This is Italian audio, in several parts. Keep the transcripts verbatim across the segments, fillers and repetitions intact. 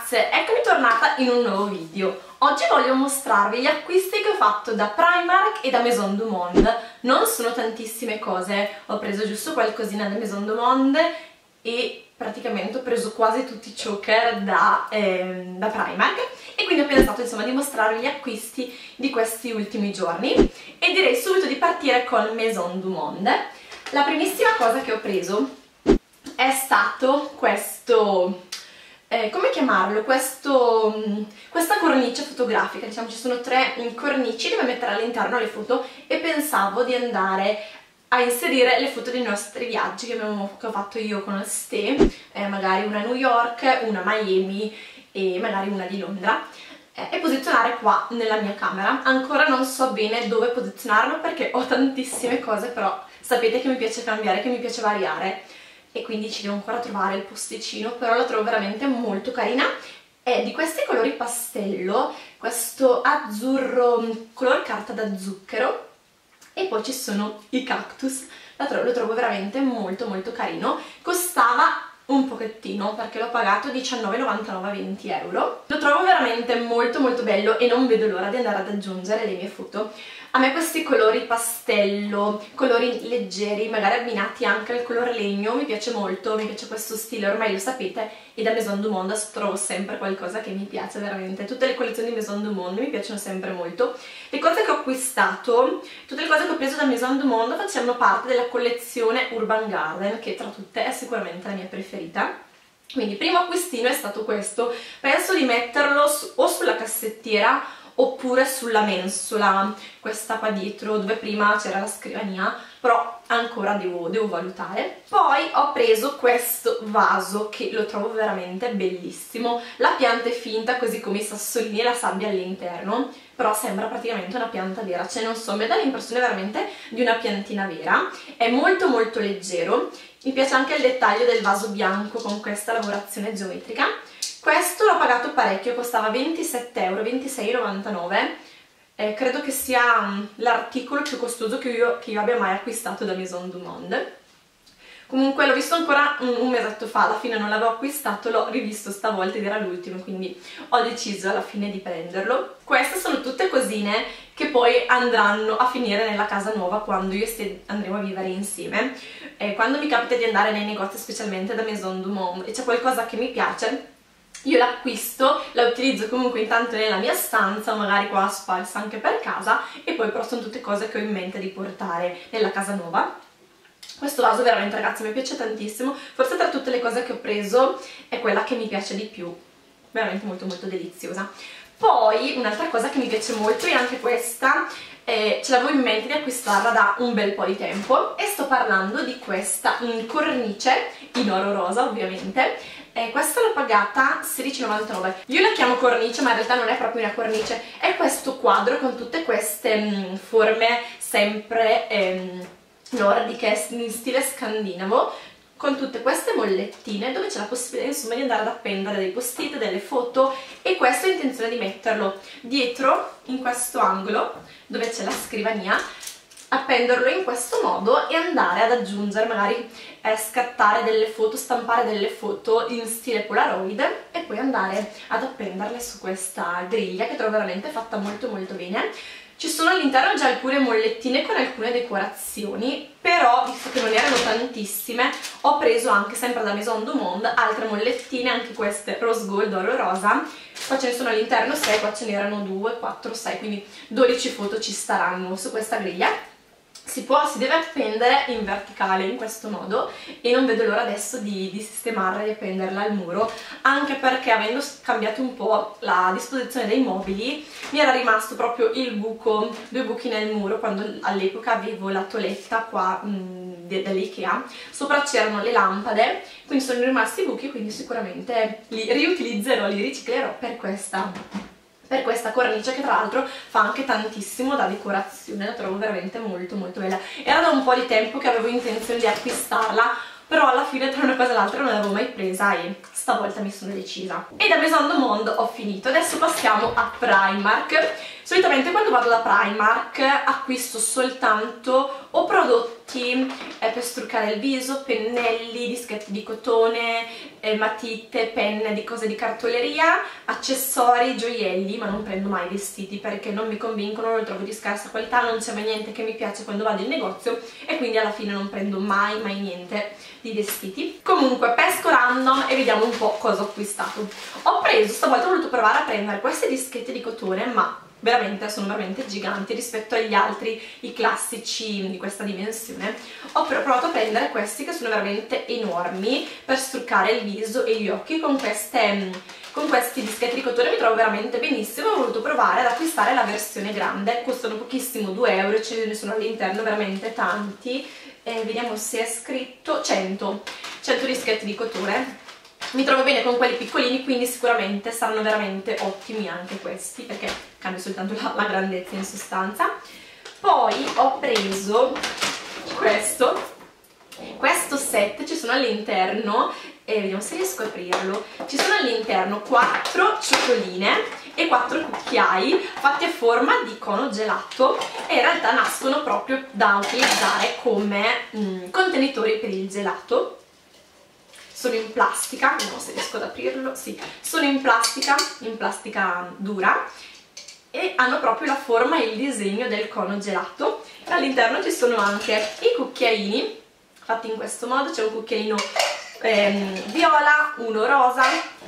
ragazze, eccomi tornata in un nuovo video. Oggi voglio mostrarvi gli acquisti che ho fatto da Primark e da Maison du Monde. Non sono tantissime cose, ho preso giusto qualcosina da Maison du Monde e praticamente ho preso quasi tutti i choker da, ehm, da Primark, e quindi ho pensato insomma di mostrarvi gli acquisti di questi ultimi giorni e direi subito di partire con Maison du Monde. La primissima cosa che ho preso è stato questo... Eh, come chiamarlo? Questo, questa cornice fotografica, diciamo ci sono tre cornici dove mettere all'interno le foto, e pensavo di andare a inserire le foto dei nostri viaggi che, abbiamo, che ho fatto io con Ste, eh, magari una a New York, una a Miami e magari una di Londra, eh, e posizionare qua nella mia camera. Ancora non so bene dove posizionarlo perché ho tantissime cose, però sapete che mi piace cambiare, che mi piace variare, e quindi ci devo ancora trovare il posticino, però la trovo veramente molto carina. È di questi colori pastello, questo azzurro color carta da zucchero, e poi ci sono i cactus. La trovo, lo trovo veramente molto molto carino. Costava un pochettino perché l'ho pagato diciannove e novantanove a venti euro. Lo trovo veramente molto molto bello e non vedo l'ora di andare ad aggiungere le mie foto. A me questi colori pastello, colori leggeri, magari abbinati anche al color legno, mi piace molto, mi piace questo stile, ormai lo sapete, e da Maison du Monde trovo sempre qualcosa che mi piace veramente. Tutte le collezioni di Maison du Monde mi piacciono sempre molto. Le cose che ho acquistato, tutte le cose che ho preso da Maison du Monde facevano parte della collezione Urban Garden, che tra tutte è sicuramente la mia preferita. Quindi il primo acquistino è stato questo. Penso di metterlo su, o sulla cassettiera oppure sulla mensola, questa qua dietro dove prima c'era la scrivania, però ancora devo, devo valutare. Poi ho preso questo vaso che lo trovo veramente bellissimo. La pianta è finta, così come i sassolini e la sabbia all'interno, però sembra praticamente una pianta vera, cioè non so, mi dà l'impressione veramente di una piantina vera. È molto molto leggero, mi piace anche il dettaglio del vaso bianco con questa lavorazione geometrica. Questo l'ho pagato parecchio, costava ventisette euro, ventisei e novantanove, eh, credo che sia um, l'articolo più costoso che io, che io abbia mai acquistato da Maison du Monde. Comunque l'ho visto ancora un, un mesetto fa, alla fine non l'avevo acquistato, l'ho rivisto stavolta ed era l'ultimo, quindi ho deciso alla fine di prenderlo. Queste sono tutte cosine che poi andranno a finire nella casa nuova quando io e Ste andremo a vivere insieme. Eh, quando mi capita di andare nei negozi, specialmente da Maison du Monde, e c'è qualcosa che mi piace, io l'acquisto, la utilizzo comunque intanto nella mia stanza, magari qua sparsa anche per casa, e poi però sono tutte cose che ho in mente di portare nella casa nuova. Questo vaso veramente, ragazzi, mi piace tantissimo, forse tra tutte le cose che ho preso è quella che mi piace di più, veramente molto molto deliziosa. Poi un'altra cosa che mi piace molto è anche questa, eh, ce l'avevo in mente di acquistarla da un bel po' di tempo, e sto parlando di questa in cornice in oro rosa ovviamente. Eh, questa l'ho pagata sedici e novantanove. Io la chiamo cornice, ma in realtà non è proprio una cornice, è questo quadro con tutte queste mh, forme sempre ehm, nordiche, in stile scandinavo, con tutte queste mollettine dove c'è la possibilità insomma di andare ad appendere dei post-it, delle foto, e questo ho intenzione di metterlo dietro in questo angolo dove c'è la scrivania, appenderlo in questo modo e andare ad aggiungere, magari eh, scattare delle foto, stampare delle foto in stile Polaroid e poi andare ad appenderle su questa griglia che trovo veramente fatta molto molto bene. Ci sono all'interno già alcune mollettine con alcune decorazioni, però visto che non erano tantissime ho preso anche sempre da Maison du Monde altre mollettine, anche queste rose gold, oro rosa. Qua ce ne sono all'interno sei, qua ce n'erano due, quattro, sei, quindi dodici foto ci staranno su questa griglia. Si, può, si deve appendere in verticale in questo modo, e non vedo l'ora adesso di, di sistemarla e di appenderla al muro, anche perché avendo cambiato un po' la disposizione dei mobili mi era rimasto proprio il buco, due buchi nel muro, quando all'epoca avevo la toeletta qua mh, dell'Ikea, sopra c'erano le lampade, quindi sono rimasti i buchi, quindi sicuramente li riutilizzerò, li riciclerò per questa per questa cornice, che tra l'altro fa anche tantissimo da decorazione, la trovo veramente molto molto bella. Era da un po' di tempo che avevo intenzione di acquistarla, però alla fine tra una cosa e l'altra non l'avevo mai presa e stavolta mi sono decisa. E da Maison du Monde ho finito, adesso passiamo a Primark. Solitamente quando vado da Primark acquisto soltanto o prodotti prodotti eh, per struccare il viso, pennelli, dischetti di cotone, eh, matite, penne, di cose di cartoleria, accessori, gioielli, ma non prendo mai vestiti perché non mi convincono, lo trovo di scarsa qualità, non c'è mai niente che mi piace quando vado in negozio e quindi alla fine non prendo mai mai niente di vestiti. Comunque pesco random e vediamo un po' cosa ho acquistato. Ho preso, stavolta ho voluto provare a prendere questi dischetti di cotone, ma veramente sono veramente giganti rispetto agli altri, i classici di questa dimensione. Ho provato a prendere questi che sono veramente enormi per struccare il viso e gli occhi. Con queste con questi dischetti di cotone mi trovo veramente benissimo. Ho voluto provare ad acquistare la versione grande, costano pochissimo, due euro, ce ne sono all'interno veramente tanti. Eh, vediamo se è scritto cento dischetti di cotone. Mi trovo bene con quelli piccolini, quindi sicuramente saranno veramente ottimi anche questi, perché cambia soltanto la, la grandezza in sostanza. Poi ho preso questo questo set, ci sono all'interno, eh, vediamo se riesco a aprirlo, ci sono all'interno quattro ciotoline e quattro cucchiai fatti a forma di cono gelato e in realtà nascono proprio da utilizzare come mh, contenitori per il gelato. Sono in plastica, vediamo se riesco ad aprirlo, sì, sono in plastica, in plastica dura e hanno proprio la forma e il disegno del cono gelato. All'interno ci sono anche i cucchiaini fatti in questo modo, c'è un cucchiaino ehm, viola, uno rosa,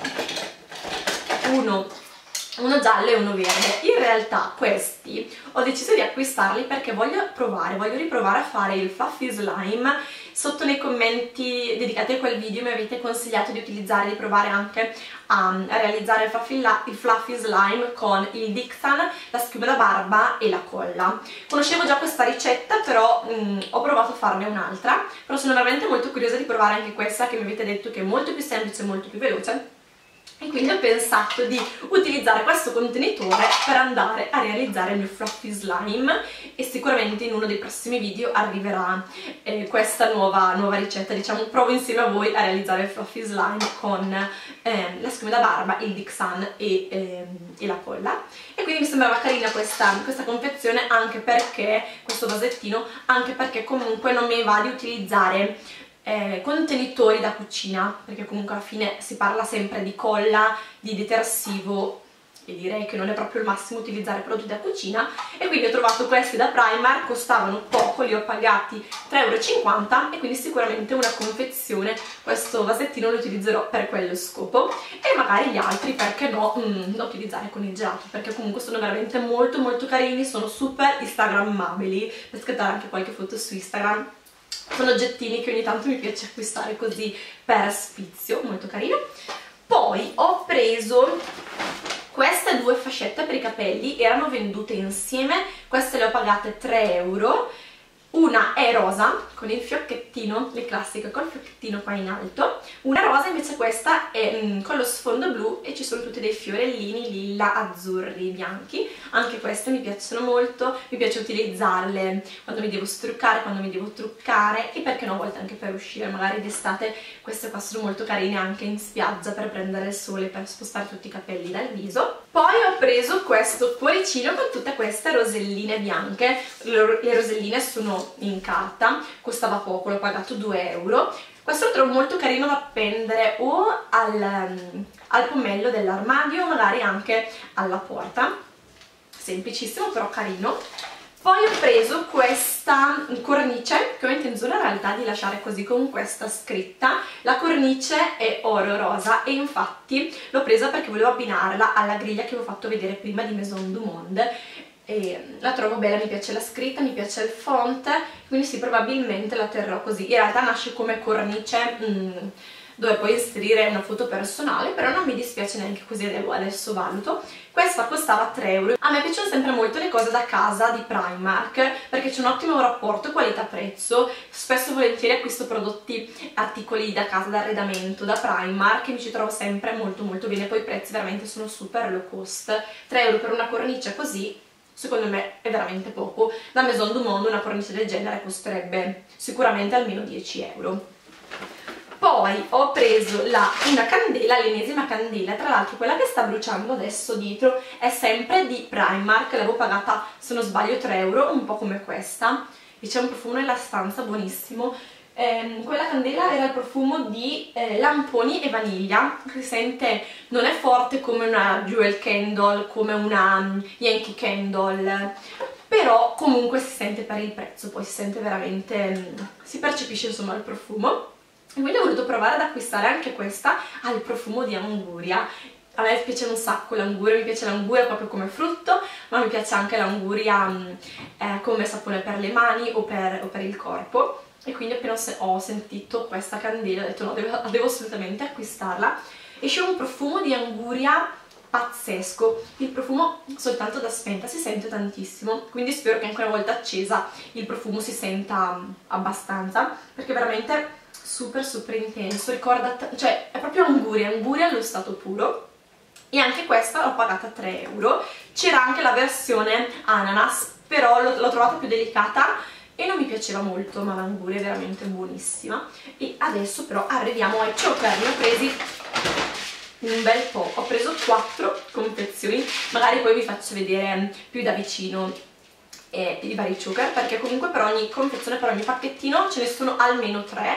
uno, uno giallo e uno verde. In realtà questi ho deciso di acquistarli perché voglio provare, voglio riprovare a fare il fluffy slime. Sotto nei commenti dedicati a quel video mi avete consigliato di utilizzare, di provare anche a, a realizzare il fluffy, il fluffy slime con il Dixan, la schiuma da barba e la colla. Conoscevo già questa ricetta, però mh, ho provato a farne un'altra, però sono veramente molto curiosa di provare anche questa, che mi avete detto che è molto più semplice e molto più veloce. E quindi ho pensato di utilizzare questo contenitore per andare a realizzare il mio fluffy slime e sicuramente in uno dei prossimi video arriverà eh, questa nuova, nuova ricetta. Diciamo, provo insieme a voi a realizzare il fluffy slime con eh, la schiuma da barba, il Dixan e, eh, e la colla. E quindi mi sembrava carina questa, questa confezione, anche perché, questo vasettino, anche perché comunque non mi va di utilizzare Eh, contenitori da cucina, perché comunque alla fine si parla sempre di colla, di detersivo e direi che non è proprio il massimo utilizzare prodotti da cucina, e quindi ho trovato questi da Primark, costavano poco, li ho pagati tre e cinquanta euro e quindi sicuramente una confezione, questo vasettino lo utilizzerò per quello scopo e magari gli altri, perché no, mm, da utilizzare con il gelato, perché comunque sono veramente molto molto carini, sono super instagrammabili, per scattare anche qualche foto su Instagram. Sono oggettini che ogni tanto mi piace acquistare così per sfizio, molto carino. Poi ho preso queste due fascette per i capelli, erano vendute insieme, queste le ho pagate tre euro. Una è rosa con il fiocchettino, le classiche col fiocchettino qua in alto, una rosa invece questa è mm, con lo sfondo blu e ci sono tutti dei fiorellini lilla, azzurri, bianchi. Anche queste mi piacciono molto, mi piace utilizzarle quando mi devo struccare, quando mi devo truccare e perché no, a volte anche per uscire, magari d'estate. Queste qua sono molto carine anche in spiaggia per prendere il sole, per spostare tutti i capelli dal viso. Poi ho preso questo cuoricino con tutte queste roselline bianche, le roselline sono in carta, costava poco, l'ho pagato due euro. Questo lo trovo molto carino da appendere o al, um, al pommello dell'armadio, magari anche alla porta, semplicissimo però carino. Poi ho preso questa cornice che ho intenzione in realtà di lasciare così con questa scritta. La cornice è oro rosa e infatti l'ho presa perché volevo abbinarla alla griglia che vi ho fatto vedere prima di Maison du Monde. E la trovo bella, mi piace la scritta, mi piace il font, quindi sì, probabilmente la terrò così. In realtà nasce come cornice mm, dove puoi inserire una foto personale, però non mi dispiace neanche così, adesso valuto. Questa costava tre euro. A me piacciono sempre molto le cose da casa di Primark perché c'è un ottimo rapporto qualità-prezzo. Spesso e volentieri acquisto prodotti, articoli da casa, d'arredamento da Primark e mi ci trovo sempre molto molto bene, poi i prezzi veramente sono super low cost. tre euro per una cornice così secondo me è veramente poco. Da Maison du Monde una cornice del genere costerebbe sicuramente almeno dieci euro. Poi ho preso la, una candela, l'ennesima candela, tra l'altro quella che sta bruciando adesso dietro è sempre di Primark, l'avevo pagata se non sbaglio tre euro, un po' come questa, e c'è un profumo nella stanza buonissimo. Eh, quella candela era il profumo di eh, lamponi e vaniglia, si sente, non è forte come una Jewel Candle, come una um, Yankee Candle, però comunque si sente per il prezzo, poi si sente veramente, um, si percepisce insomma il profumo. E quindi ho voluto provare ad acquistare anche questa al profumo di Anguria. A me piace un sacco l'anguria, mi piace l'anguria proprio come frutto, ma mi piace anche l'anguria um, eh, come sapone per le mani o per, o per il corpo. E quindi appena ho sentito questa candela ho detto no, devo, devo assolutamente acquistarla. Esce un profumo di anguria pazzesco, il profumo soltanto da spenta si sente tantissimo, quindi spero che anche una volta accesa il profumo si senta abbastanza, perché veramente super super intenso, ricorda, cioè è proprio anguria, anguria allo stato puro. E anche questa l'ho pagata tre euro, c'era anche la versione ananas, però l'ho trovata più delicata e non mi piaceva molto, ma l'anguria è veramente buonissima. E adesso però arriviamo ai choker, ne ho presi un bel po', ho preso quattro confezioni, magari poi vi faccio vedere più da vicino eh, i vari choker, perché comunque per ogni confezione, per ogni pacchettino ce ne sono almeno tre.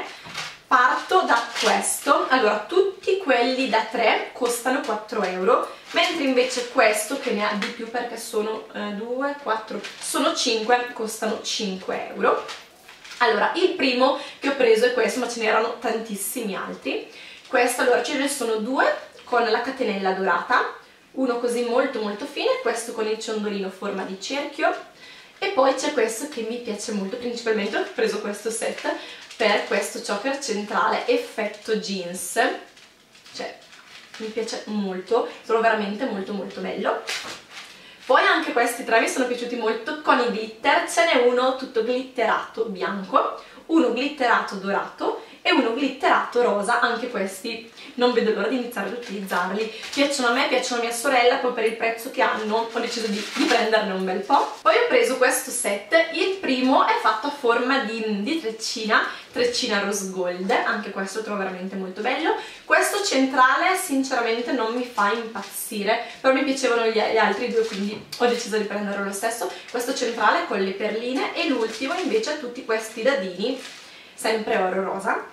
Parto da questo, allora tutti quelli da tre costano quattro euro, mentre invece questo che ne ha di più perché sono eh, due, quattro, sono cinque, costano cinque euro. Allora, il primo che ho preso è questo, ma ce n'erano tantissimi altri. Questo, allora, ce ne sono due con la catenella dorata, uno così molto molto fine, questo con il ciondolino a forma di cerchio, e poi c'è questo che mi piace molto, principalmente ho preso questo set per questo choker centrale effetto jeans, cioè mi piace molto, trovo veramente molto molto bello. Poi anche questi tre mi sono piaciuti molto con i glitter, ce n'è uno tutto glitterato bianco, uno glitterato dorato e uno glitterato rosa, anche questi non vedo l'ora di iniziare ad utilizzarli, piacciono a me, piacciono a mia sorella, poi per il prezzo che hanno ho deciso di, di prenderne un bel po'. Poi ho preso questo set, il primo è fatto a forma di, di treccina, treccina rose gold, anche questo lo trovo veramente molto bello. Questo centrale sinceramente non mi fa impazzire, però mi piacevano gli, gli altri due, quindi ho deciso di prenderlo lo stesso. Questo centrale con le perline e l'ultimo invece ha tutti questi dadini, sempre oro rosa.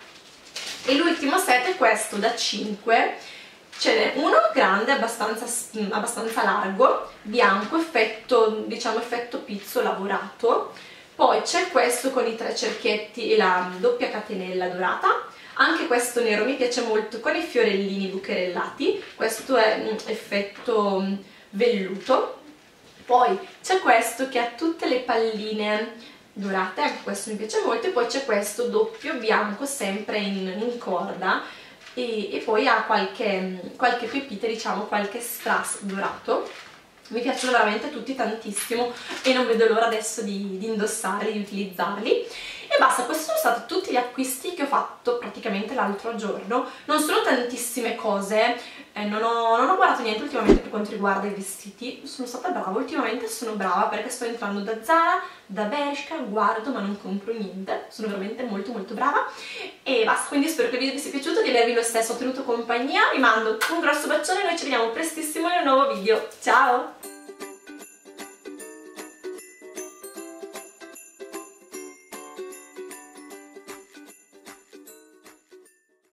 E l'ultimo set è questo da cinque, ce n'è uno grande, abbastanza, abbastanza largo, bianco, effetto, diciamo effetto pizzo lavorato. Poi c'è questo con i tre cerchietti e la doppia catenella dorata. Anche questo nero mi piace molto con i fiorellini bucherellati, questo è um, effetto velluto. Poi c'è questo che ha tutte le palline dorate, anche questo mi piace molto, e poi c'è questo doppio bianco sempre in, in corda e, e poi ha qualche, qualche pepite, diciamo qualche strass dorato. Mi piacciono veramente tutti tantissimo e non vedo l'ora adesso di, di indossarli, di utilizzarli. E basta, questi sono stati tutti gli acquisti che ho fatto praticamente l'altro giorno. Non sono tantissime cose, eh, non, ho, non ho guardato niente ultimamente per quanto riguarda i vestiti. Sono stata brava, ultimamente sono brava perché sto entrando da Zara, da Bershka, guardo ma non compro niente. Sono veramente molto molto brava. E basta, quindi spero che il video vi sia piaciuto, di avervi lo stesso tenuto compagnia. Vi mando un grosso bacione e noi ci vediamo prestissimo in un nuovo video. Ciao!